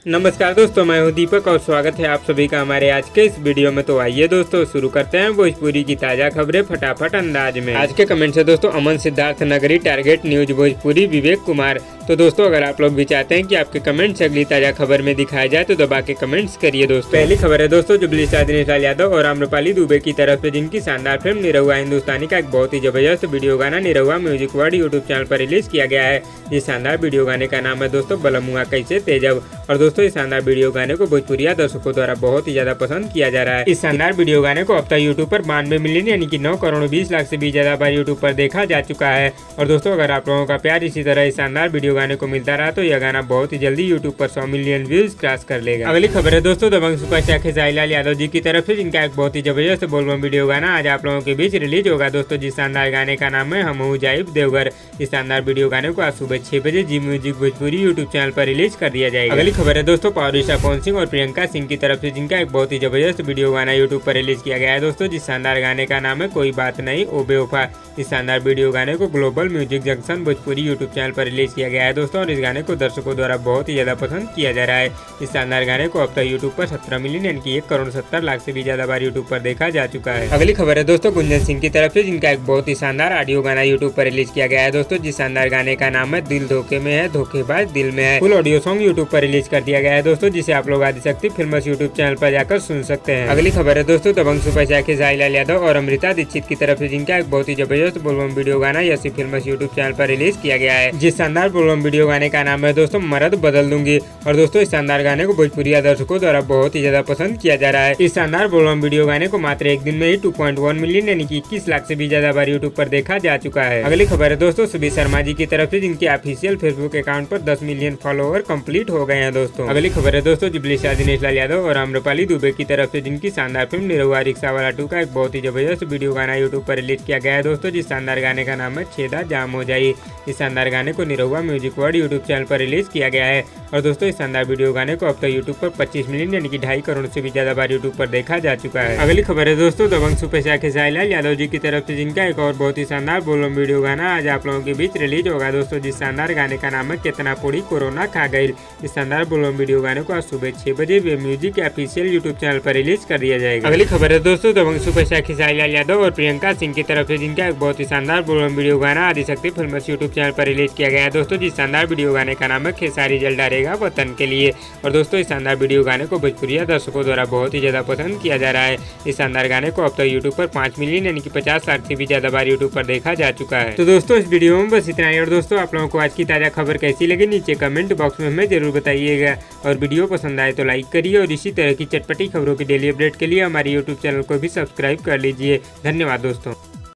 नमस्कार दोस्तों, मैं हूं दीपक और स्वागत है आप सभी का हमारे आज के इस वीडियो में। तो आइए दोस्तों शुरू करते हैं भोजपुरी की ताज़ा खबरें फटाफट अंदाज में। आज के कमेंट से दोस्तों अमन सिद्धार्थ नगरी, टारगेट न्यूज भोजपुरी, विवेक कुमार। तो दोस्तों अगर आप लोग भी चाहते हैं कि आपके कमेंट से अगली ताज़ा खबर में दिखाया जाए तो दबा के कमेंट्स करिए दोस्तों। पहली खबर है दोस्तों जुबली स्टार दिनेश लाल यादव और आम्रपाली दुबे की तरफ से जिनकी शानदार फिल्म निरहुआ हिंदुस्तानी का एक बहुत ही जबरदस्त वीडियो गाना Nirahua music world YouTube channel पर रिलीज किया गया है। इस शानदार वीडियो गाने का नाम है दोस्तों बलमुआ कैसे तेजब। और दोस्तों इस शानदार वीडियो गाने को भोजपुरिया दर्शकों द्वारा बहुत ही ज्यादा पसंद किया जा रहा है। इस शानदार वीडियो गाने को अब तक यूट्यूब पर 92 मिलियन यानी कि 9 करोड़ 20 लाख से भी ज्यादा बार यूट्यूब पर देखा जा चुका है। और दोस्तों अगर आप लोगों का प्यार इसी तरह इस शानदार वीडियो गाने को मिलता रहा तो यह गाना बहुत ही जल्दी यूट्यूब पर 100 मिलियन व्यूज क्रॉस कर लेगा। अगली खबर है दोस्तों दबंग सुपरस्टार खेसारी लाल यादव जी की तरफ से जिनका एक बहुत ही जबरदस्त बोलबम वीडियो गाना आज आप लोगों के बीच रिलीज होगा दोस्तों। जिस शानदार गाने का नाम है हमहू जाइब देवघर। इस शानदार वीडियो गाने को आज सुबह 6 बजे Zee music Bhojpuri YouTube channel पर रिलीज कर दिया जाएगा। अगली खबर है दोस्तों पावर स्टार पवन सिंह और प्रियंका सिंह की तरफ से जिनका एक बहुत ही जबरदस्त वीडियो गाना यूट्यूब पर रिलीज किया गया है दोस्तों। जिस शानदार गाने का नाम है कोई बात नहीं ओ बेवफा। इस शानदार वीडियो गाने को global music junction Bhojpuri YouTube channel पर रिलीज किया गया है दोस्तों। और इस गाने को दर्शकों द्वारा बहुत ही ज्यादा पसंद किया जा रहा है। इस शानदार गाने को अब तक यूट्यूब पर 17 मिलियन यानी कि 1 करोड़ 70 लाख से भी ज्यादा बार यूट्यूब पर देखा जा चुका है। अगली खबर है दोस्तों गुंजन सिंह की तरफ से जिनका एक बहुत ही शानदार ऑडियो गाना यूट्यूब पर रिलीज किया गया है दोस्तों। जिस शानदार गाने का नाम है दिल धोखे में है धोखेबाज दिल में है। फुल ऑडियो सॉन्ग यूट्यूब पर रिलीज कर दिया गया है दोस्तों, जिसे आप लोग आदिशक्ति फिल्म्स यूट्यूब चैनल पर जाकर सुन सकते हैं। अगली खबर है दोस्तों दबंग सुपरस्टार खेसारी लाल यादव और अमृता दीक्षित की तरफ से जिनका एक बहुत ही जबरदस्त बोलबम वीडियो गाना यसी फिल्म्स यूट्यूब चैनल पर रिलीज किया गया है। जिस शानदार बोलबम वीडियो गाने का नाम है दोस्तों मर्द बदल दूंगी। और दोस्तों इस शानदार गाने को भोजपुरिया दर्शकों द्वारा बहुत ही ज्यादा पसंद किया जा रहा है। इस शानदार बोलबम वीडियो गाने को मात्र एक दिन में ही 2.1 मिलियन यानी कि 21 लाख से भी ज्यादा बार यूट्यूब पर देखा जा चुका है। अगली खबर है दोस्तों सुबीर शर्मा जी की तरफ से जिनके ऑफिशियल फेसबुक अकाउंट पर 10 मिलियन फॉलोअर कंप्लीट हो गए हैं दोस्तों। अगली खबर है दोस्तों जुबली स्टार दिनेश लाल यादव और आम्रपाली दुबे की तरफ से जिनकी शानदार फिल्म निरहुआ रिक्शा वाला 2 का एक बहुत ही जबरदस्त वीडियो गाना यूट्यूब पर रिलीज किया गया है दोस्तों। जिस शानदार गाने का नाम है छेदा जाम हो जाए। इस शानदार गाने को Nirahua music world YouTube channel पर रिलीज किया गया है। और दोस्तों इस शानदार वीडियो गाने को अब तक यूट्यूब पर 25 मिलियन यानी कि 2.5 करोड़ से भी ज्यादा बार यूट्यूब पर देखा जा चुका है। अगली खबर है दोस्तों दबंग सुपरस्टार खेसारी लाल यादव जी की तरफ से जिनका एक और बहुत ही शानदार बोलबम वीडियो गाना आज आप लोगों के बीच रिलीज होगा दोस्तों। जिस शानदार गाने का नाम है कितना पूरी कोरोना खा गई। इस शानदार बोलबम वीडियो गाने को आज सुबह 6 बजे वे म्यूजिक के ऑफिशियल यूट्यूब चैनल पर रिलीज कर दिया जाएगा। अगली खबर है दोस्तों दबंग सुपरस्टार खेसारी लाल यादव और प्रियंका सिंह की तरफ से जिनका एक बहुत ही शानदार बोलबम वीडियो गाना आदिशक्ति फिल्म्स यूट्यूब चैनल पर रिलीज किया गया है दोस्तों। जिस शानदार वीडियो गाने का नाम है खेसारी जल डालेगा वतन के लिए। और दोस्तों इस शानदार वीडियो गाने को भोजपुरिया दर्शकों द्वारा बहुत ही ज्यादा पसंद किया जा रहा है। इस शानदार गाने को अब तक यूट्यूब पर 5 मिलियन यानी कि 50 लाख से भी ज्यादा बार यूट्यूब पर देखा जा चुका है। तो दोस्तों इस वीडियो में बस इतना ही। और दोस्तों आप लोगों को आज की ताजा खबर कैसी लगी नीचे कमेंट बॉक्स में हमें जरूर बताइएगा। और वीडियो पसंद आए तो लाइक करिए और इसी तरह की चटपटी खबरों की डेली अपडेट के लिए हमारे यूट्यूब चैनल को भी सब्सक्राइब कर लीजिए। धन्यवाद दोस्तों।